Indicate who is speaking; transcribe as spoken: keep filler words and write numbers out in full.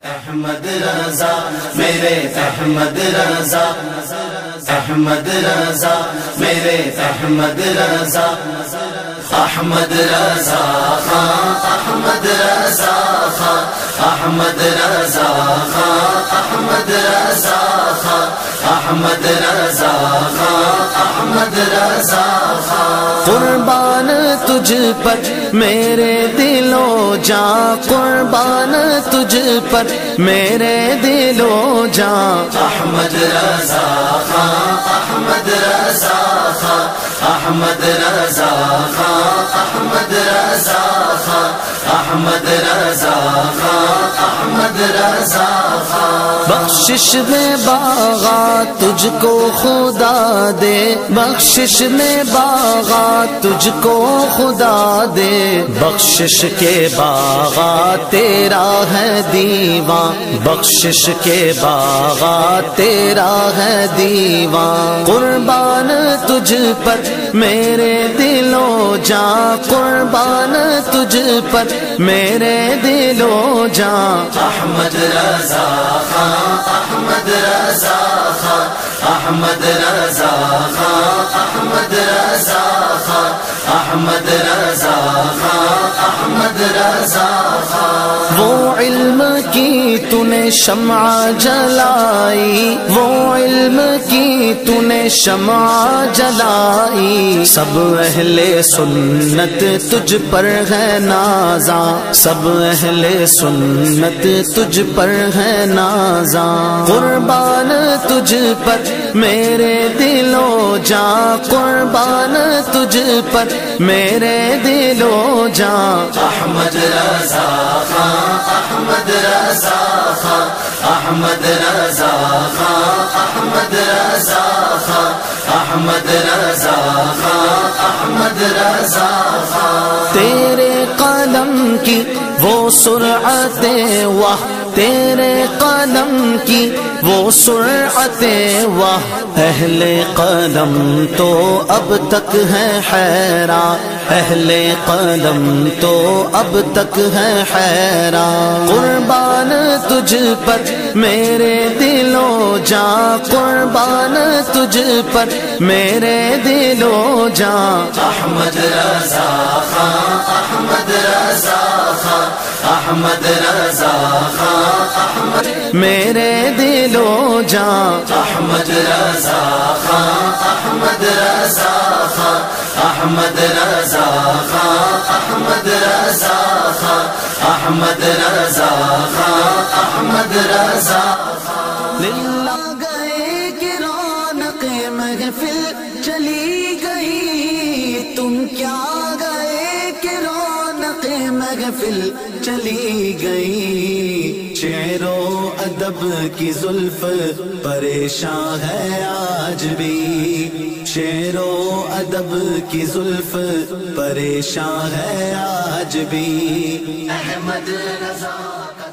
Speaker 1: احمد رضا میرے احمد رضا، احمد رضا میرے احمد رضا، احمد رضا خان، احمد رضا خان، احمد رضا خان، احمد رضا خان، احمد رضا خان، احمد رضا خان۔
Speaker 2: قربان تجھ پر میرے دل و جاں، قربان تجھ پر میرے دل و جاں،
Speaker 1: احمد رضا خان، احمد رضا خان، احمد رضا خان، احمد رضا خان، احمد رضا خان، احمد رضا خان۔
Speaker 2: بخشش میں باغات تجھ کو خدا دے، بخشش میں باغات تجھ کو خدا دے، بخشش کے باغات تیرا ہے دیوان، بخشش کے باغات تیرا ہے دیوان۔ قربان تجھ پر میرے دل و جاں، قربان تجھ پر میرے دل و جاں،
Speaker 1: احمد رضا خان، احمد رضا خان، احمد رضا خان، احمد رضا خان، احمد رضا خان، احمد رضا خان۔
Speaker 2: وہ علم کی تو نے شمع جلائی، وہ علم کی تو نے شمع جلائی، سب اہل سنت تجھ پر ہے نازاں، سب اہل سنت تجھ پر ہے نازاں۔ قربان تجھ پر میرے دل و جاں، قربان تجھ پر میرے دل و جاں،
Speaker 1: احمد رضا خان، احمد رضا خان، احمد رضا خان، احمد رضا خان، احمد رضا خان، احمد رضا خان۔
Speaker 2: تیرے قلم کی وہ سرعت واہ، تیرے قلم کی وہ سرعت واہ، اہل قلم تو اب تک ہے حیران، اہل قلم تو اب تک ہے حیران۔ قربان تجھ پر میرے دل و جاں، قربان تجھ پر میرے دل و جاں،
Speaker 1: احمد رضا خان، احمد رضا خان، احمد رضا خان، احمد
Speaker 2: میرے دل و جاں،
Speaker 1: احمد رضا خان، احمد رضا خان، احمد رضا خان، احمد رضا خان، احمد رضا خان، احمد رضا خان۔
Speaker 2: للہ گئے کہ رونق محفل چلی گئی، تم کیا گئے کہ رونق محفل چلی گئی، شعر و ادب کی زلف پریشان ہے آج بھی، شعر و ادب کی زلف پریشان ہے آج بھی،
Speaker 1: احمد رضا